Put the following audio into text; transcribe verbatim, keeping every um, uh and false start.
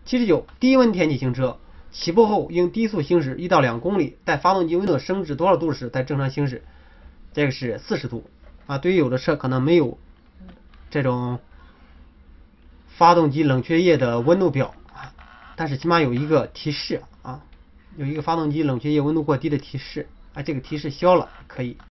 七十九，低温天气行车，起步后应低速行驶一到两公里，待发动机温度升至多少度时再正常行驶。这个是四十度啊。对于有的车可能没有这种发动机冷却液的温度表，但是起码有一个提示啊，有一个发动机冷却液温度过低的提示啊，这个提示消了可以。